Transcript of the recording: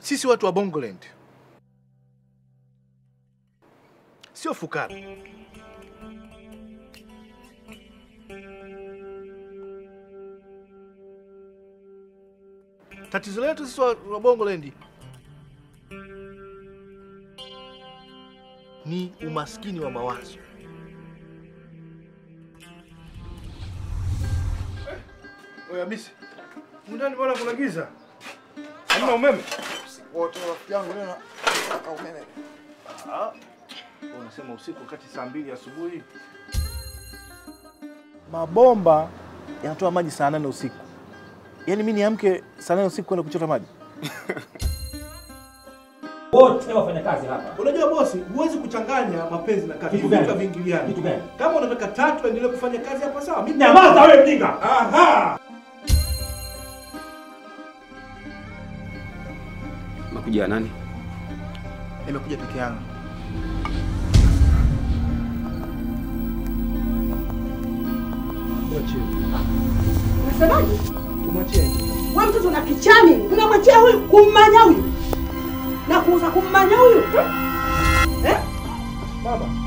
Sisi watu wa Bongoland sio fukara. Tatizo letu sisi wa Bongoland ni umaskini wa mawazo. Oya Hamisi, ndani bwana kuna giza. Hamna umeme? Wote rafiki yangu leo nataka umeme. Unasema usiku kati saa 2 asubuhi. Mabomba yanatoa maji saa 8 usiku. Yaani mimi niamke saa 8 usiku kwenda kuchota maji? Wote wafanya kazi hapa. Unajua bosi, huwezi kuchanganya mapenzi na kazi. Vitu gani? Vingiliana. Vitu gani? Kama unataka Tatu endelee kufanya kazi hapa sawa. Mimi nyamaza wewe mjinga. Aha. Makuja nani? Nimekuja peke yangu. Unasemaje? Tumwachie. Wewe mtoto na kichani, unamwachia huyu kummanya huyu. Na kuuza kummanya huyu. Baba,